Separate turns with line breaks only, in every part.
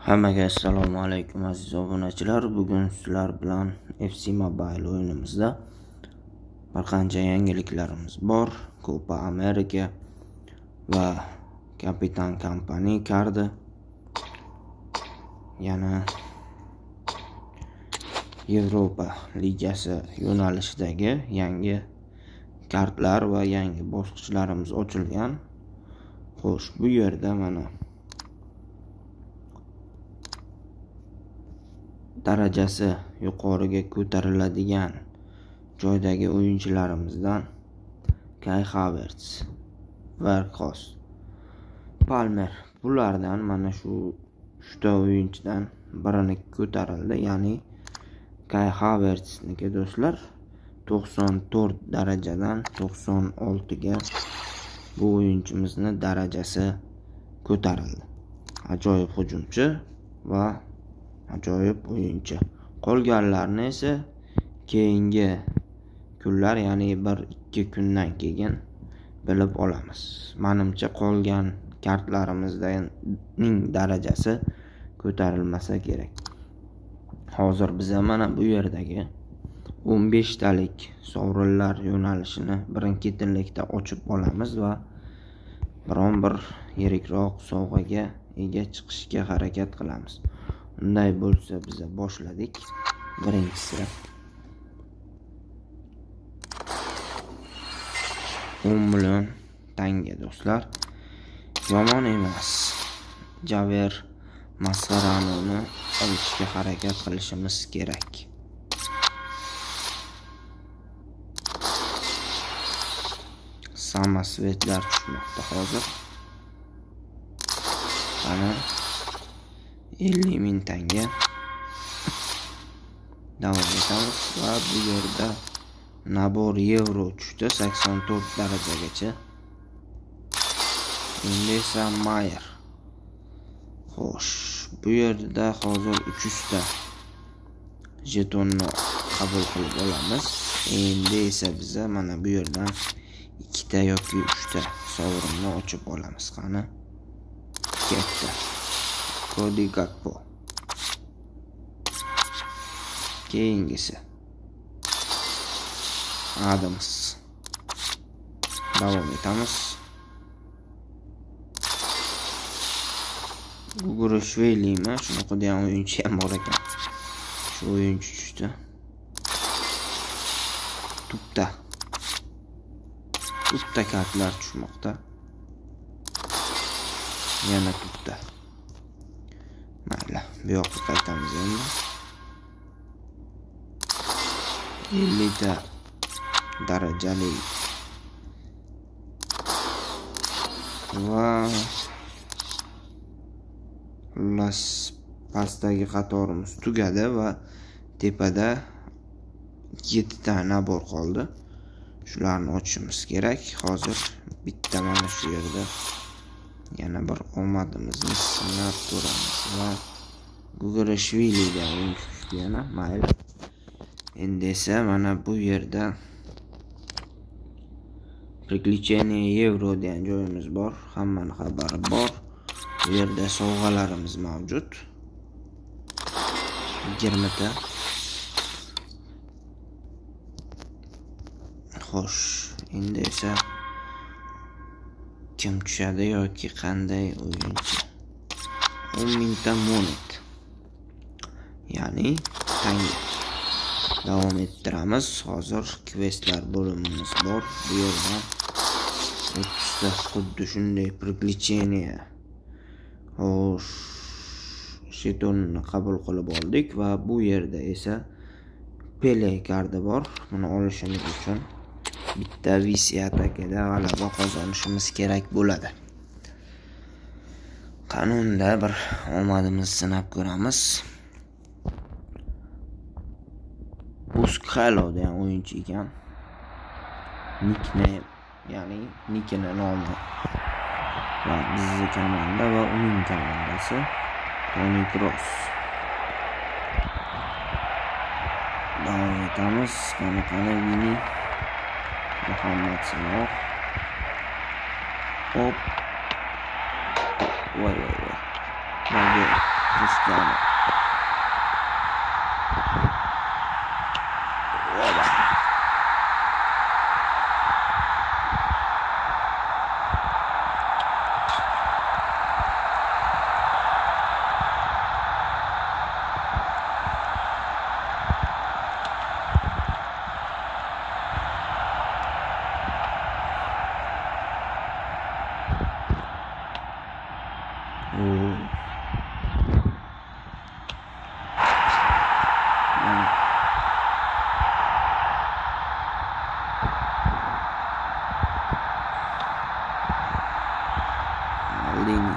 Hammaga assalomu alaykum aziz obunachilar. Bugun sizlar bilan FC Mobile o'yinimizda bir qancha yangiliklarimiz bor. Copa America va Kapitan Kompaniya kardi. Yana Yevropa Ligasi yo'nalishidagi yangi kartlar va yangi bosqichlarimiz ochilgan. Xo'sh, bu yerda mana darajasi yuqoriga ko'tariladigan joydagi o'yinchilarimizdan Kai Havertz, Weghorst, Palmer, bulardan mana shu 3 ta o'yinchidan birini ko'tarildi. Ya'ni Kai Havertzniki do'stlar 94 darajadan 96 ga bu o'yinchimizni darajasi ko'tarildi. Ajoyib hujumchi va ajoyib o'yinchi. Qolganlarni esa keyingi kunlar, ya'ni 1-2 kundan keyin bilib olamiz. Menimcha qolgan kartlarimizning darajasi ko'tarilmasa kerak. Hozir biz mana bu yerdagi 15 talik sovrinlar yo'nalishini birin-ketinlikda ochib olamiz va biron bir yirikroq sovg'aga ega chiqishga harakat qilamiz. Unday bo'lsa biz boshladik. Birinchisi 10 million tanga do'stlar. Yomon emas. Javer Mascherano'ni olishga harakat qilishimiz kerak. Samasvetlar tushmoqda hozir. Mana 50 ming tanga davom etamiz va bu yerda nabor yevro tushdi 84 darajagacha. Endi esa Mayer. Xo'sh, bu yerda hozir 300 ta jetonni qabul qilib olamiz. Endi esa biz mana bu yerdan 2 ta yoki 3 ta sovrinni ochib olamiz. Qani katta Cody Gakpo. Keyingisi Adams. Davom etamiz. Gugurishvilimi, shunaqa degan o'yinchi ham bor ekan. Shu o'yinchi tushdi. Tupta kartlar tushmoqda. Yana tupta. Mayli, bu yoqqa qaytamiz endi. 50 ta darajali va pastdagi qatorimiz tugadi va tepada 7 ta nabor qoldi. Shularni ochishimiz kerak. Hozir bitta mana shu yerda yana bir omadimizni sinab ko'ramiz va Gugurishviliga o'yinchi yana mayli. Endi esa mana bu yerda Priklecheniya Yevro degan joyimiz bor. Hammani xabari bor. Bu yerda sovg'alarimiz mavjud. 20 ta. Xo'sh, endi esa kim tushadi yoki qanday o'yinchi? 10 mingta monet. Ya'ni tanga. Davom ettiramiz. Hozir questlar bo'limimiz bor. Bu yerda 30 ta xuddi shunday Priklecheniya. Xo'sh, jetonni qabul qilib oldik va bu yerda esa Pele kardi bor. Buni olishimiz uchun bitta VC atakida g'alaba qozonishimiz kerak bo'ladi. Qanunda bir omadimizni sinab ko'ramiz. Busquets degan o'yinchi ekan. Nickname, ya'ni nickini nomi va bizning komanda va uning komandasi Toni Kroos. Davom etamiz. Qanaqa Vini, Muhammad Saloh. Hop. Voy. Cristiano. Maldini.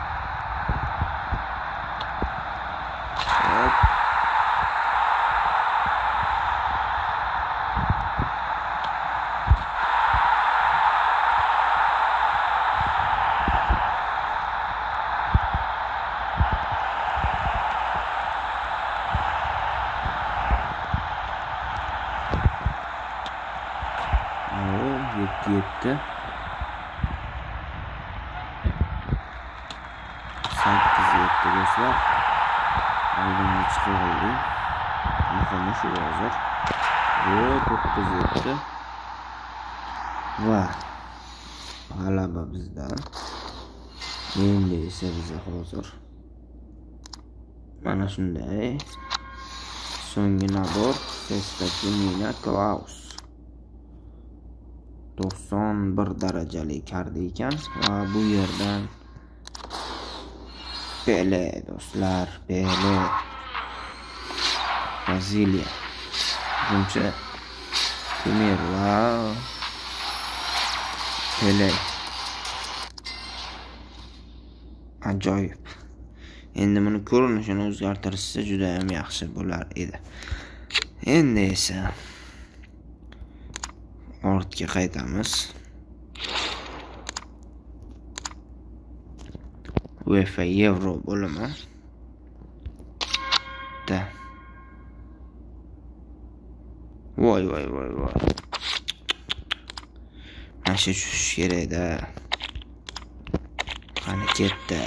Yetti. 8-7 do'stlar. Oldinga chiqildi. Muhimi shu hozir. 9-7. Va g'alaba bizdan. Endi esa biz hozir mana shunday so'nggi nabor Festa Jimina Klaus 91 darajali kardi ekan va bu yerdan Pele do'stlar, Pele Braziliya buncha Temirlar Pele ajoyib. Endi buni ko'rinishini o'zgartirishsa juda ham yaxshi bo'lar edi. Endi esa ortga qaytamiz. UEFA Euro bo'limi. Voy. Mana shu tushish kerak-da. Qani ketdi.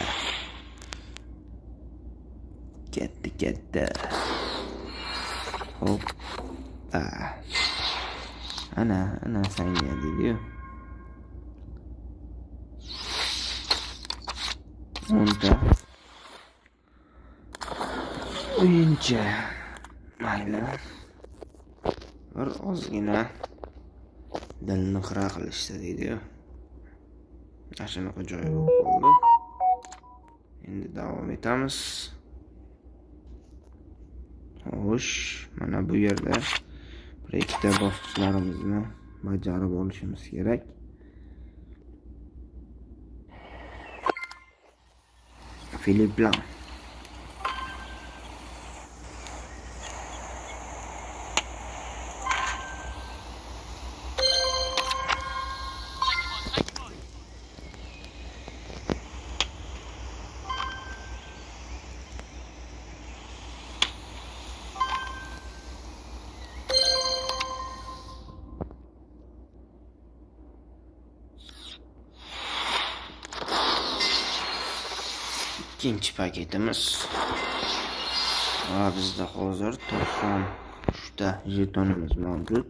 Hoppa. Ana senga deydi-yu. 10 o'yinchi. Mayli. Bir ozgina dilni xira qilishdi deydi-yu. Shunaqa joy bo'lib qoldi. Endi davom etamiz. Xo'sh, mana bu yerda bir ikkita bosqichlarimizni bajarib olishimiz kerak. Philippe Lam. İkinci paketimiz. Bizde hozir 93 ta jetonimiz mavjud.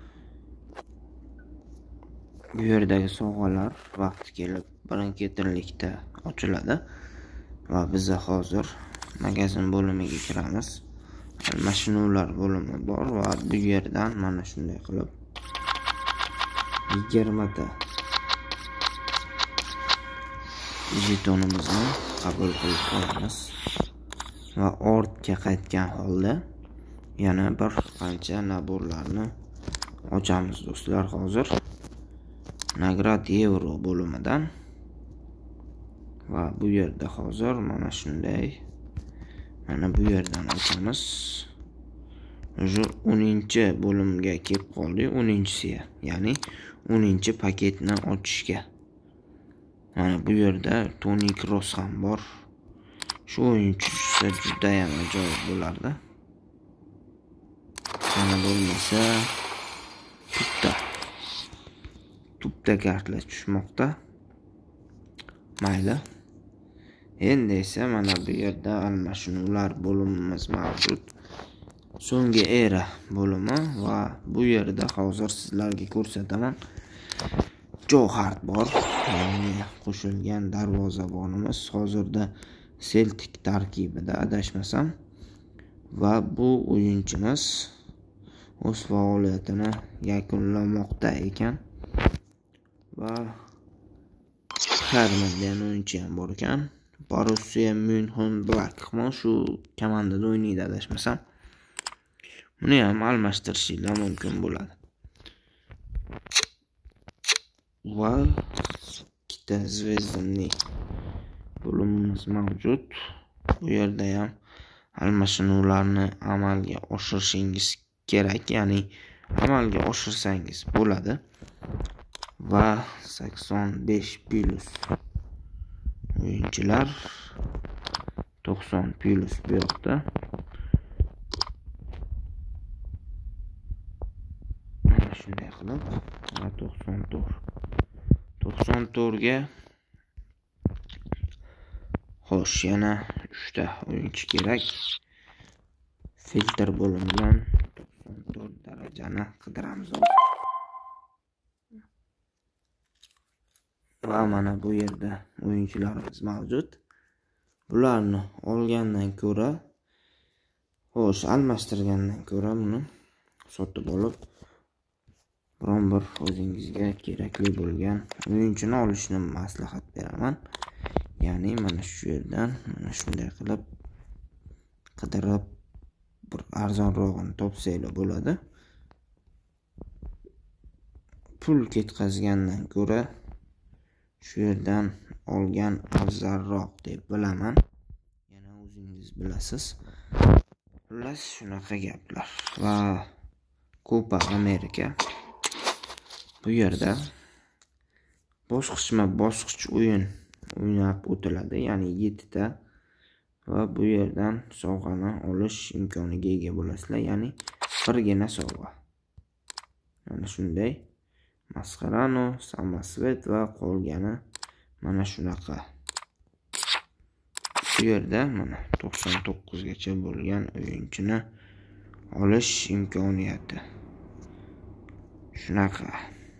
Bu yerdagi sovg'alar vaqti kelib birin-ketinlikda ochiladi va biz hozir magazin bo'limiga kiramiz. Almashinuvlar bo'limi bor va bu yerdan mana shunday qilib 20 ta jetonimizni qabul qilib olamiz va ortga qaytgan holda yana bir qancha naborlarni ochamiz do'stlar. Hozir Nagrad Euro bo'limidan va bu yerda hozir mana shunday bu yerdan ochamiz. O'sha 10-bo'limga kelib qoldik, 10-siga, ya'ni 10-paketni ochishga. Mana bu yerda Toni Kroos ham bor. Shu o'yinchi juda ham ajoyib bo'lardi. Mana bo'lmasa tupda kartlar tushmoqda. Mayli. Endi esa mana bu yerda almashinuvlar bo'limimiz mavjud. So'nggi era bo'limi va bu yerda hozir sizlarga ko'rsataman. Johart bor. Yangi qo'shilgan darvozabonimiz hozirda Celtic tarkibida adashmasam va bu o'yinchimiz o'z faoliyatini yakunlamoqda ekan va Hermandan o'yinchi ham bor ekan. Borussia Mönchengladbach shu komandada o'ynaydi adashmasam. Buni ham almashtirishinglar mumkin bo'ladi. Va ikkita zvezdamli bo'limimiz mavjud. Bu yerda ham almashinuvlarni amalga oshirishingiz kerak, ya'ni amalga oshirsangiz bo'ladi. Va 85+ o'yinchilar 90+ bu yoqda. Mana shunday qilib 94 ga xo'sh, yana 3 ta o'yinchi kerak. Filtr bo'lingan 94 darajani qidiramiz. Va mana bu yerda o'yinchilarimiz mavjud. Bularni olgandan ko'ra, xo'sh, almashtirgandan ko'ra buni sotib olib, biron bir o'zingizga kerakli bo'lgan o'yinchini olishni maslahat beraman. Ya'ni mana shu yerdan mana shunday qilib qidirib bir arzonrog'ini topsanglar bo'ladi. Pul ketkazgandan ko'ra shu yerdan olgan afzalroq deb bilaman. Yana o'zingiz bilasiz. Xullas shunaqa gaplar. Va Copa America bu yerda bosqichma-bosqich o'yin o'ynab o'tiladi, ya'ni 7 ta va bu yerdan sovg'ani olish imkoniga ega bo'lasizlar, ya'ni birgina sovg'a. Mana shunday Mascherano, Samasvet va qolgani mana shunaqa. Bu yerda mana 99 gacha bo'lgan o'yinchini olish imkoniyati. Shunaqa.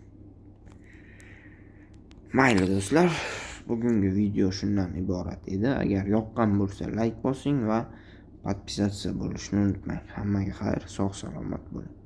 Mayli do'stlar, bugungi video shundan iborat edi. Agar yoqqan bo'lsa like bosing va podpisatsiya bo'lishni unutmang. Hammaga xayr, sog' salomat bo'ling.